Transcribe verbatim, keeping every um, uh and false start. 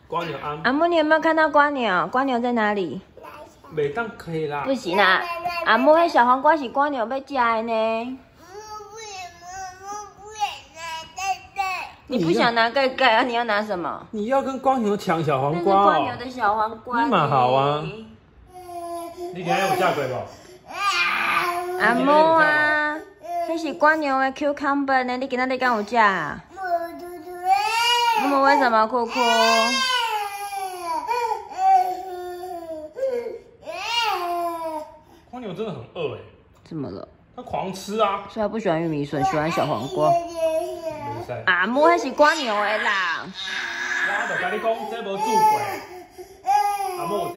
瓜牛阿阿木，你有没有看到瓜牛？瓜牛在哪里？ 袂当可以啦。 不行啦，阿木，那小黄瓜是瓜牛要吃的呢。你不想拿盖盖啊？你要拿什么？ 你要跟瓜牛抢小黄瓜那是瓜哦。 牛的小黄瓜。 那蛮好啊。你今天有下鬼不？ 阿木啊，那是瓜牛的 cucumber 呢，你今仔日敢有吃啊？阿木为什么哭哭？ 瓜牛真的很饿哎。 怎么了？ 它狂吃啊。 所以他不喜欢玉米笋，喜欢小黄瓜。 袂使。 阿木那是瓜牛的啦。 我就跟你讲，这无煮过。阿木。